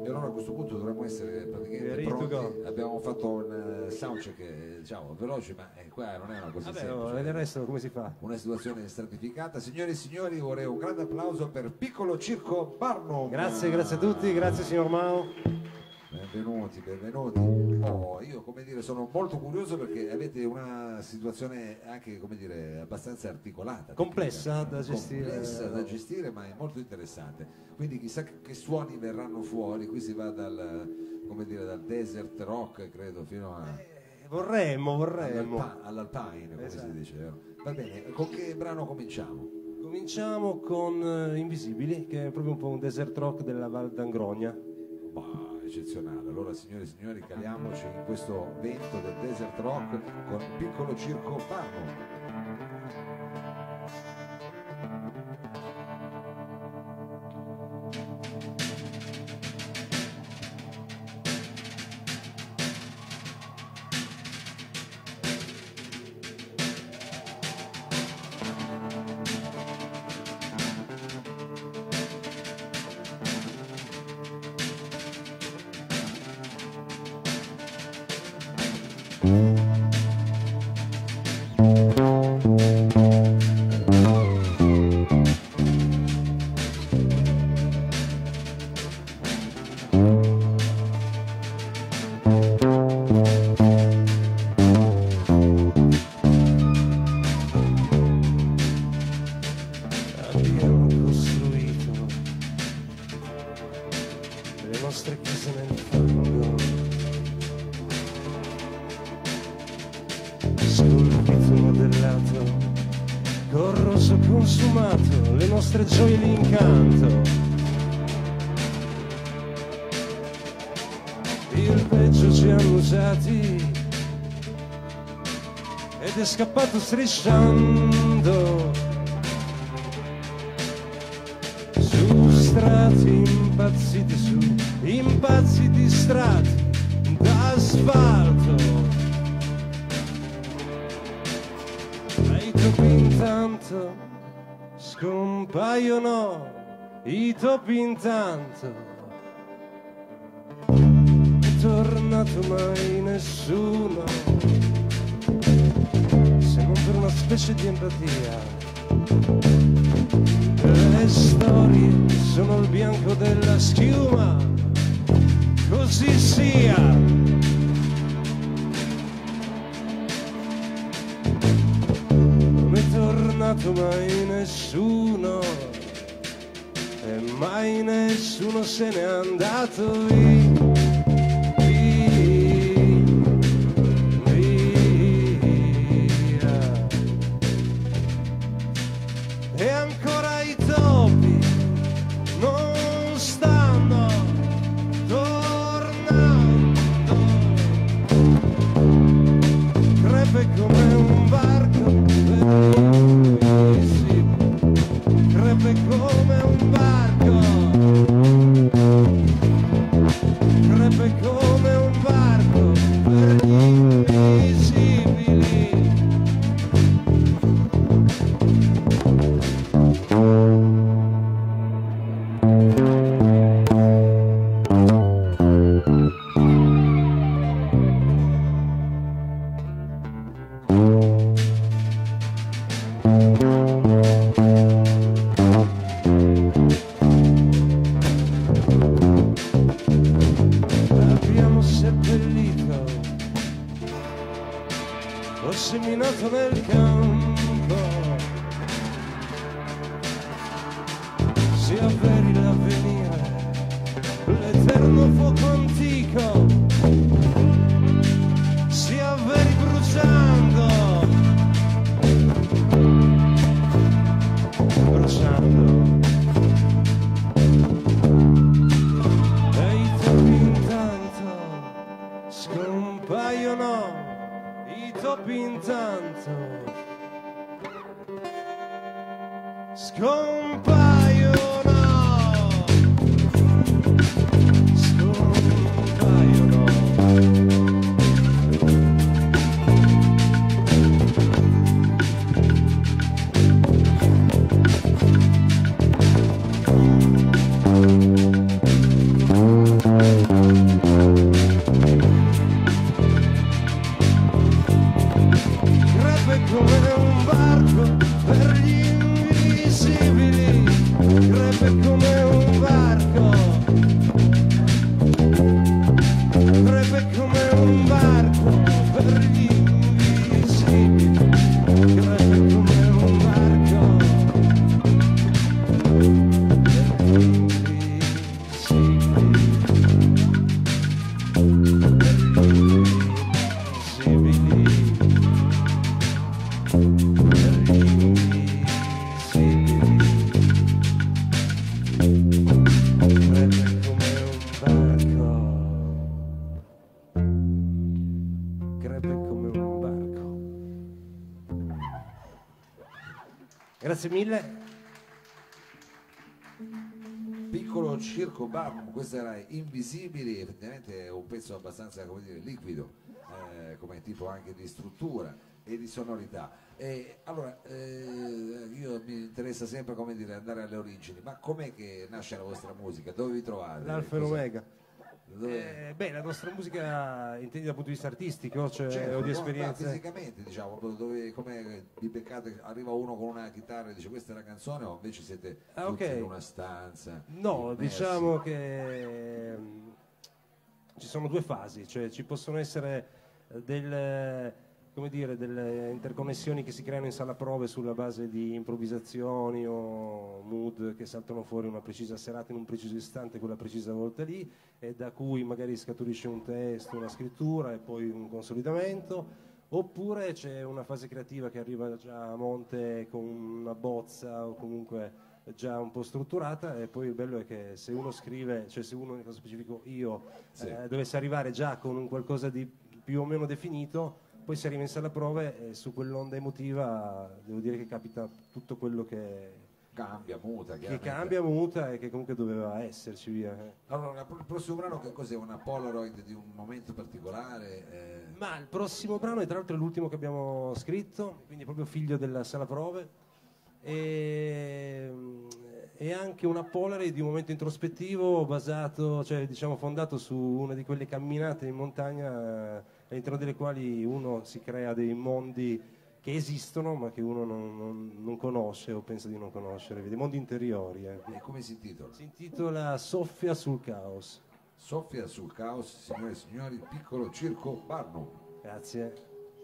E allora a questo punto dovremmo essere praticamente pronti. Abbiamo fatto un soundcheck, diciamo, veloce, ma qua non è una cosa semplice. E del resto come si fa? Una situazione stratificata. Signore e signori, vorrei un grande applauso per Piccolo Circo Barnum. Grazie a tutti, grazie signor Mao. Benvenuti, benvenuti. Io, come dire, sono molto curioso perché avete una situazione anche, come dire, abbastanza articolata, complessa da gestire. Complessa da gestire, ma è molto interessante. Quindi chissà che suoni verranno fuori. Qui si va dal, come dire, dal desert rock, credo, fino a vorremmo all'alpine, come si dice, vero? Va bene, con che brano cominciamo? Cominciamo con Invisibili, che è proprio un po' un desert rock della Val d'Angrogna. Eccezionale. Allora, signore e signori, caliamoci in questo vento del desert rock con Piccolo Circo Barnum. Gioie l'incanto, il peggio ci hanno usati ed è scappato strisciando su strati impazziti strati d'asfalto, e i topi intanto scompaiono, i topi intanto. È tornato mai nessuno, se non per una specie di empatia. Le storie sono il bianco della schiuma, così sia. Non è tornato mai nessuno e mai nessuno se n'è andato via. E ancora i topi non stanno tornando, crepe come un barco invisibile, crepe come un barco, crepe come un barco per gli invisibili. Abbiamo seppellito, ho seminato nel campo, si avveri l'avvenire, l'eterno fuoco antico, si avveri bruciando, e i topi intanto scompaiono, i topi intanto scompaiono, scompaiono. crepe come un barco, crepe come un barco per gli invisibili, crepe come un barco per gli invisibili, Grazie mille. Piccolo Circo Barnum, questo era Invisibili, effettivamente è un pezzo abbastanza, come dire, liquido, come tipo anche di struttura e di sonorità. Allora, io mi interessa sempre, come dire, andare alle origini, ma com'è che nasce la vostra musica? Dove vi trovate? L'Alfa e l'Omega. Beh, la nostra musica intendi dal punto di vista artistico, cioè, certo, o di esperienze? fisicamente, diciamo, dove, come vi beccate, arriva uno con una chitarra e dice questa è la canzone, o invece siete tutti in una stanza? No, immersi? diciamo che ci sono due fasi, cioè ci possono essere delle interconnessioni che si creano in sala prove sulla base di improvvisazioni o mood che saltano fuori una precisa serata in un preciso istante, quella precisa volta lì, e da cui magari scaturisce un testo, una scrittura e poi un consolidamento, oppure c'è una fase creativa che arriva già a monte con una bozza o comunque già un po' strutturata, e poi il bello è che se uno scrive, cioè se uno, nel caso specifico io, dovesse arrivare già con un qualcosa di più o meno definito, poi si arriva in sala prove e su quell'onda emotiva devo dire che capita tutto quello che cambia, muta, che cambia, muta e che comunque doveva esserci via. Allora, il prossimo brano che cos'è? Una Polaroid di un momento particolare? Ma il prossimo brano è tra l'altro l'ultimo che abbiamo scritto, quindi proprio figlio della sala prove, e anche una Polaroid di un momento introspettivo basato, cioè diciamo fondato su una di quelle camminate in montagna all'interno delle quali uno si crea dei mondi che esistono ma che uno non conosce o pensa di non conoscere, dei mondi interiori. E come si intitola? Si intitola Soffia sul caos. Soffia sul caos, signore e signori, Piccolo Circo Barnum. Grazie.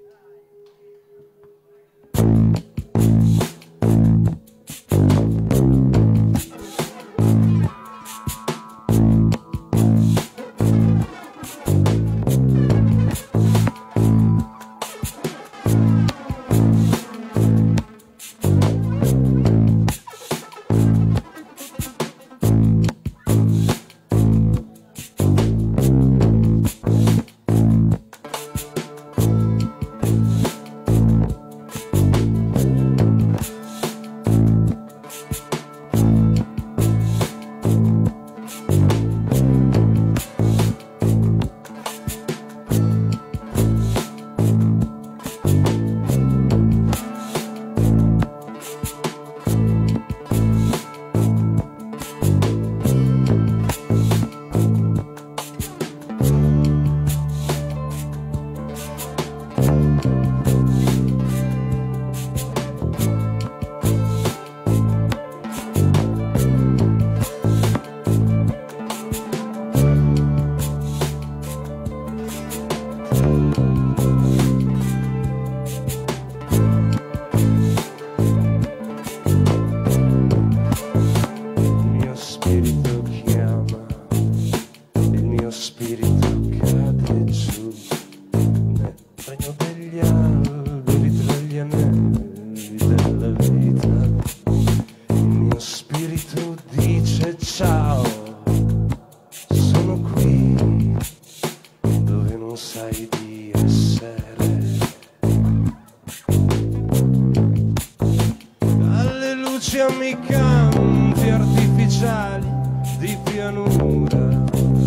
Canti artificiali di pianura,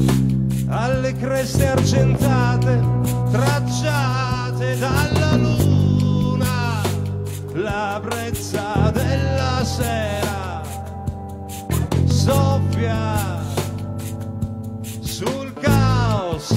alle creste argentate tracciate dalla luna, la brezza della sera soffia sul caos.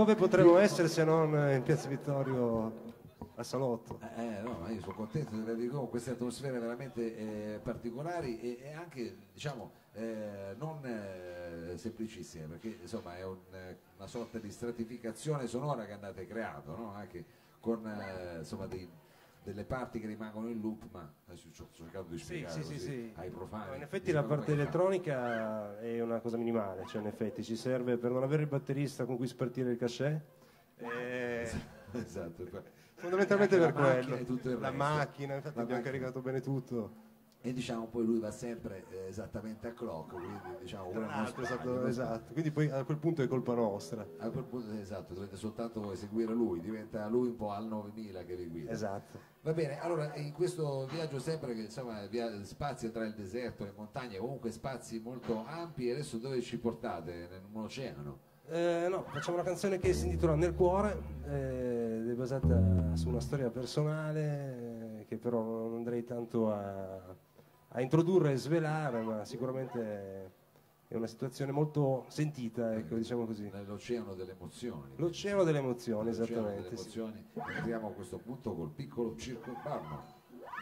Dove potremmo essere se non in Piazza Vittorio al salotto? No, ma io sono contento di avervi con queste atmosfere veramente particolari e anche, diciamo, non semplicissime, perché insomma è una sorta di stratificazione sonora che andate creando, no? Anche con insomma delle parti che rimangono in loop, ma adesso sto cercando di spiegare sì. ai profani. In effetti la parte elettronica è una cosa minimale, cioè in effetti ci serve per non avere il batterista con cui spartire il cachet. Esatto, fondamentalmente per quello. La macchina, infatti abbiamo caricato bene tutto. E diciamo poi lui va sempre esattamente a clock, quindi diciamo esatto, quindi poi a quel punto è colpa nostra. A quel punto esatto, dovete soltanto seguire lui, diventa lui un po' al 9000 che vi guida. Esatto. Va bene, allora in questo viaggio sempre che insomma spazio tra il deserto, le montagne, comunque spazi molto ampi, e adesso dove ci portate? In un oceano? No, facciamo una canzone che si intitola Nel cuore, ed è basata su una storia personale che però non andrei tanto a introdurre e svelare, ma sicuramente è una situazione molto sentita, ecco, diciamo così. Nell'oceano delle emozioni. L'oceano delle emozioni, esattamente. Delle emozioni. Entriamo a questo punto col piccolo Circo Barno.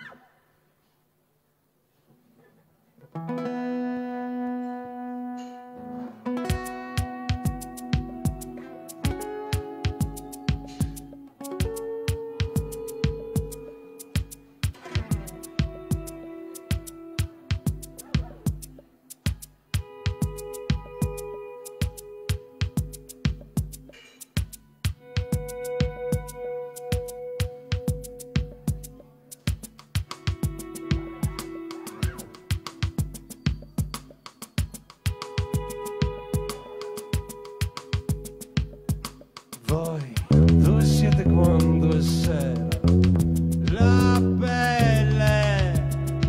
Voi, dove siete quando è sera? La pelle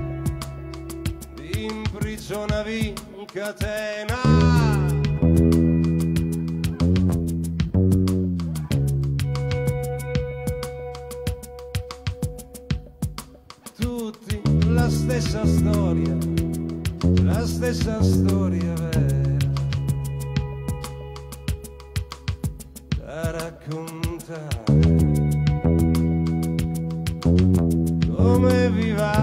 vi imprigionavi in catena. Tutti la stessa storia vera da raccontare. Come vi va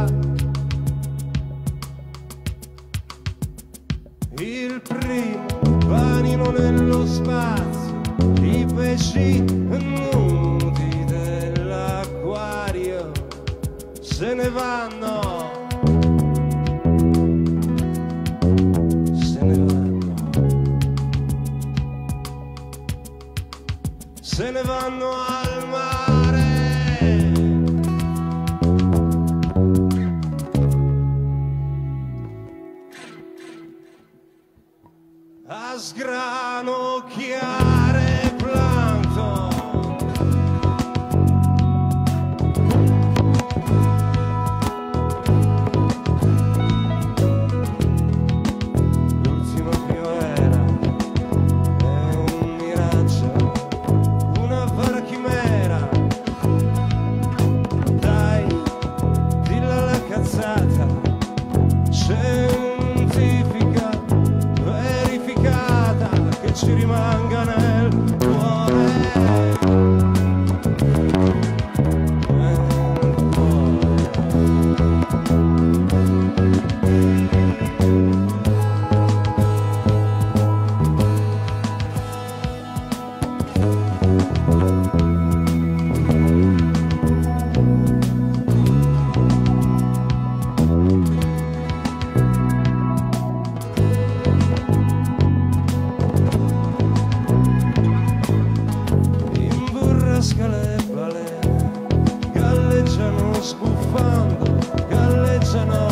il primo panino nello spazio, i pesci nudi dell'acquario se ne vanno. Se ne vanno al mare. A sgranocchiare plankton. L'ultima primavera è un miraggio, una vera chimera. Dai, dilla la cazzata scientifica verificata che ci rimanga nel cuore. Imburrasca le balene, galleggiano sbuffando, galleggiano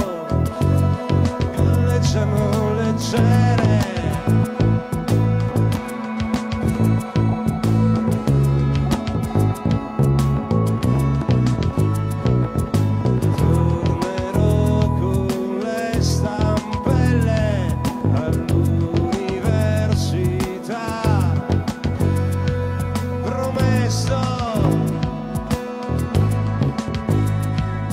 leggere. Tornerò con le stampelle all'università, promesso.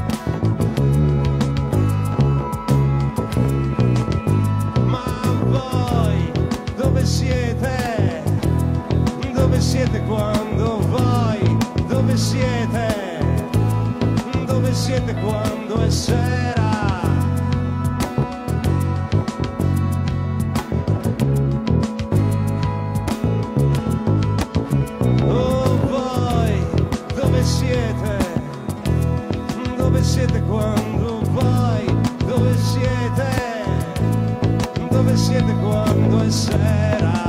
dove siete? Dove siete quando è sera? Oh voi, dove siete? Dove siete quando voi? Dove siete? Dove siete quando è sera?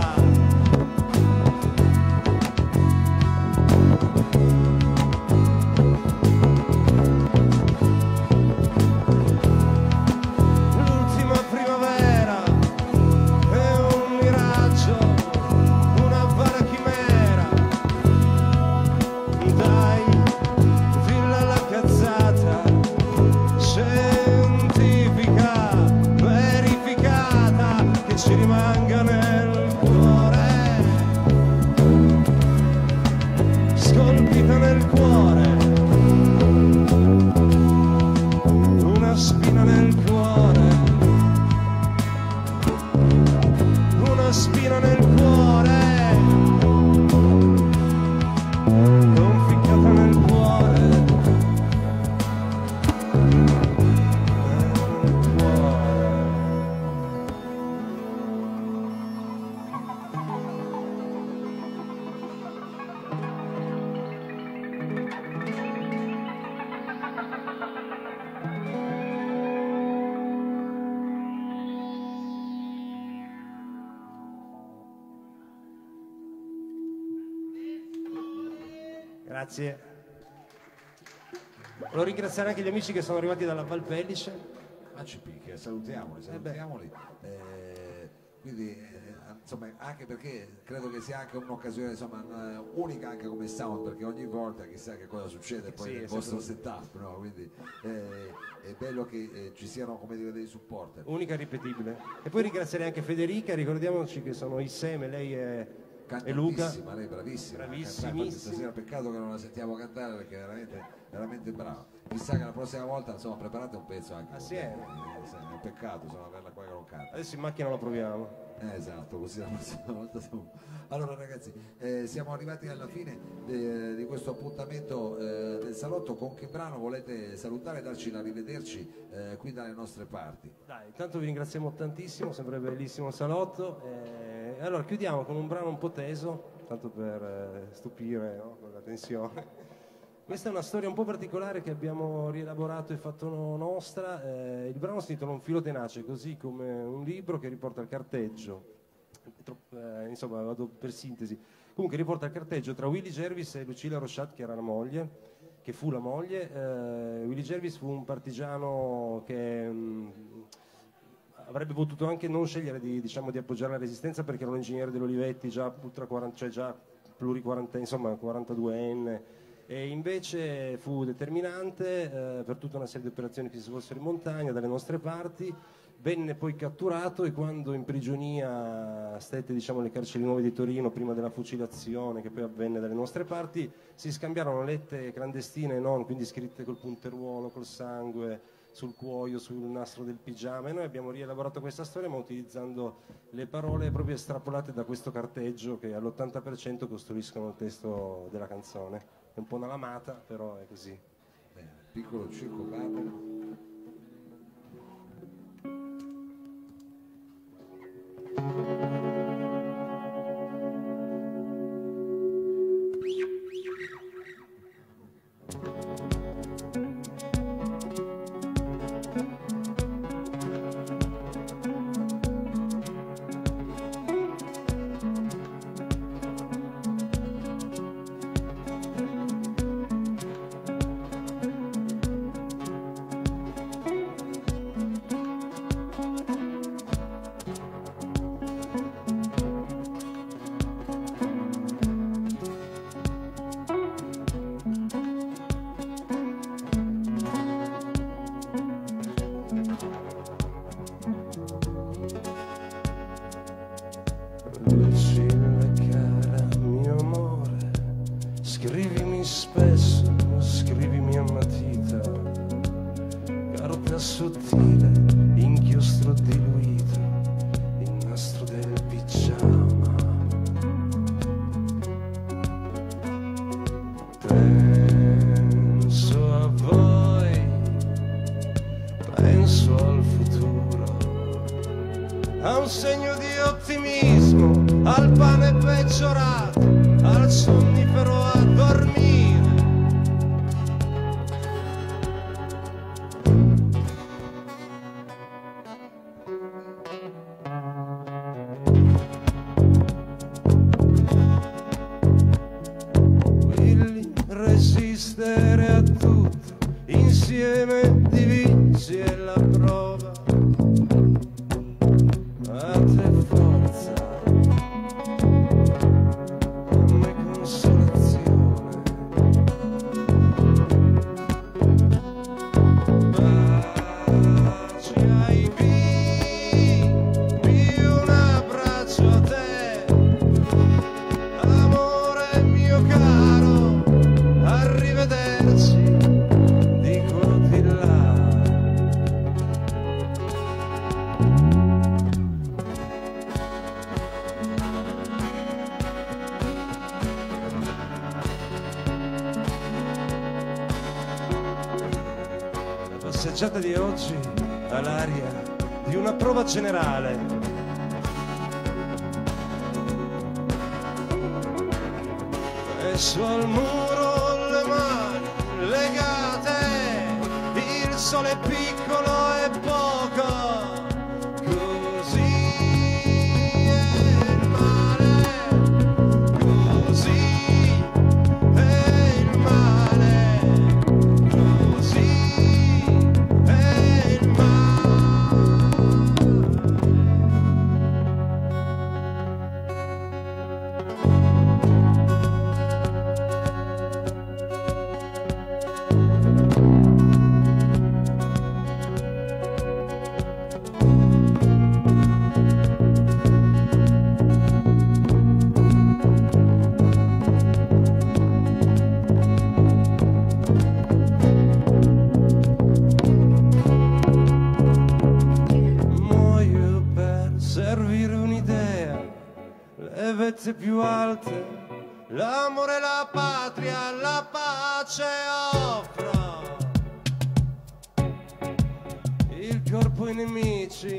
Ci rimanga nel cuore, scolpita nel cuore, una spina nel cuore, una spina nel cuore, conficcata nel cuore. Grazie. Volevo ringraziare anche gli amici che sono arrivati dalla Val Pellice. Ci picchia, salutiamoli. Quindi insomma, anche perché credo che sia anche un'occasione insomma unica anche come sound, perché ogni volta chissà che cosa succede poi nel vostro setup, no? Quindi è bello che ci siano, come dire, dei supporter. Unica e ripetibile. E poi ringrazierei anche Federica, ricordiamoci che sono i Seme, lei e Luca. Lei bravissima. Bravissimissima. Peccato che non la sentiamo cantare perché è veramente brava. Chissà che la prossima volta insomma preparate un pezzo anche assieme. È un peccato insomma averla qua che non canta. Adesso in macchina la proviamo. Esatto, così la prossima volta siamo... Allora ragazzi, siamo arrivati alla fine di questo appuntamento del salotto. Con che brano volete salutare e darci l'arrivederci qui dalle nostre parti? Dai, intanto vi ringraziamo tantissimo, sempre bellissimo il salotto. Allora chiudiamo con un brano un po' teso, tanto per stupire, no? Con la tensione. Questa è una storia un po' particolare che abbiamo rielaborato e fatto nostra. Il brano si intitola Un filo tenace, così come un libro che riporta il carteggio. Insomma, vado per sintesi. Comunque riporta il carteggio tra Willy Gervis e Lucilla Rochat, che era la moglie, che fu la moglie. Willy Gervis fu un partigiano che avrebbe potuto anche non scegliere di appoggiare la resistenza, perché era un ingegnere dell'Olivetti, già ultra 40, cioè già pluriquaranta, insomma 42enne. E invece fu determinante per tutta una serie di operazioni che si svolsero in montagna dalle nostre parti. Venne poi catturato e quando in prigionia stette alle carceri nuove di Torino prima della fucilazione che poi avvenne dalle nostre parti, si scambiarono lettere clandestine e non, quindi scritte col punteruolo, col sangue, sul cuoio, sul nastro del pigiama, e noi abbiamo rielaborato questa storia ma utilizzando le parole proprio estrapolate da questo carteggio che all'80% costruiscono il testo della canzone. È un po' una lamata, però è così. Bene, piccolo circo barbaro. Lucilla cara, mio amore, scrivimi spesso, scrivimi a matita, carta sottile, inchiostro diluito, il nastro del pigiama. resistere a tutto, insieme divisi è la prova. A te forza, a me consolazione. Baci ai bimbi, un abbraccio a te, amore mio caro, arrivederci, dico di là. La passeggiata di oggi ha l'aria di una prova generale. Messo al muro le mani legate, il sole è piccolo e poco, così è il male, così è il male, così è il male. Muoio per servire un'idea, le vette più alte, l'amore, la patria, la pace offro, il corpo ai nemici.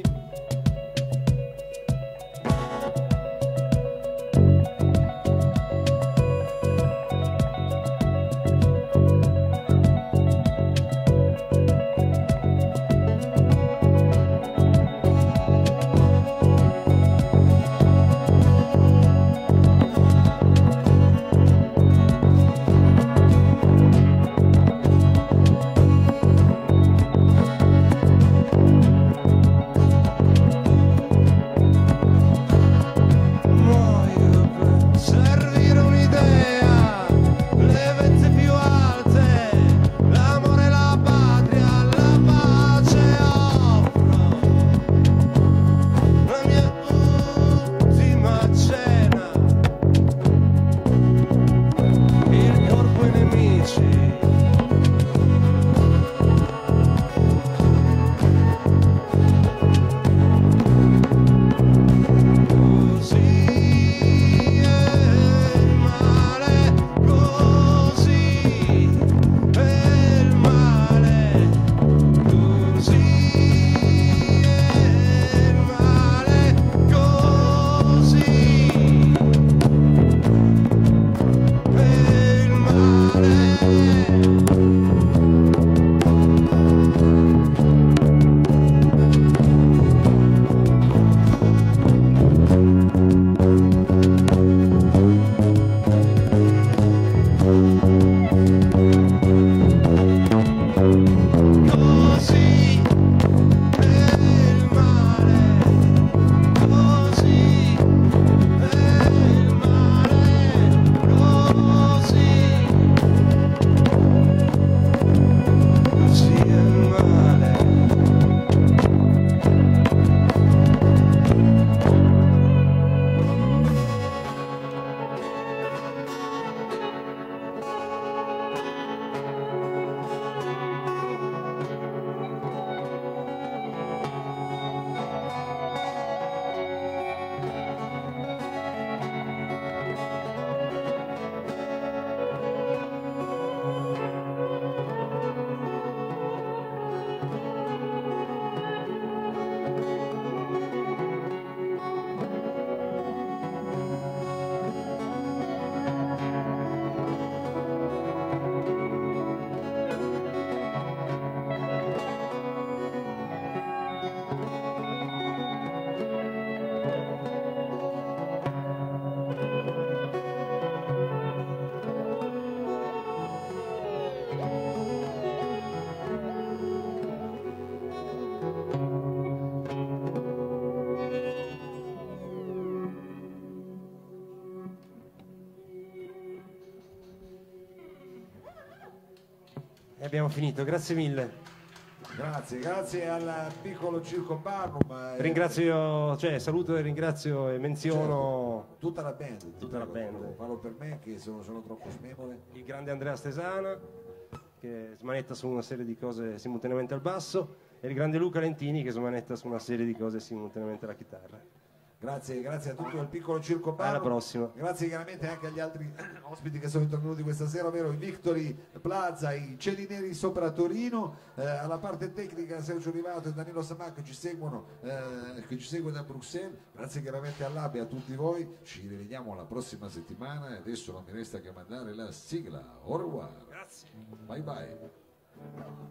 E abbiamo finito, grazie mille. Grazie al piccolo Circo Barnum. Ringrazio, cioè saluto e ringrazio e menziono tutta la band. Tutta la band. Parlo per me che sono troppo smemore. il grande Andrea Stesana, che smanetta su una serie di cose simultaneamente al basso, e il grande Luca Lentini, che smanetta su una serie di cose simultaneamente alla chitarra. Grazie a tutto il piccolo Circo Barnum. Alla prossima. Grazie chiaramente anche agli altri ospiti che sono intervenuti questa sera, ovvero i Victory Plaza, i Cieli Neri sopra Torino, alla parte tecnica Sergio Rivato e Danilo Samà che ci seguono, che ci segue da Bruxelles. Grazie chiaramente all'Abe e a tutti voi. Ci rivediamo la prossima settimana e adesso non mi resta che mandare la sigla. Au revoir. Grazie. Bye bye.